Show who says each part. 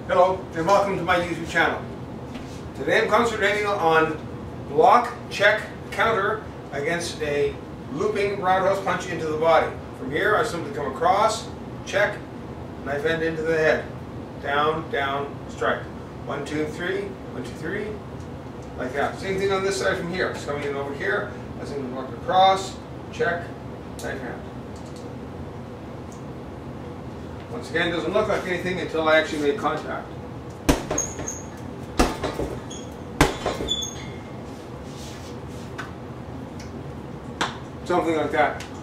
Speaker 1: Hello and welcome to my YouTube channel. Today I'm concentrating on block, check, counter against a looping roundhouse punch into the body. From here I simply come across, check, knife end into the head. Down, down, strike. 1, 2, 3, 1, 2, 3, like that. Same thing on this side from here. It's coming in over here, I simply walk across, check, knife hand. Once again, it doesn't look like anything until I actually make contact. Something like that.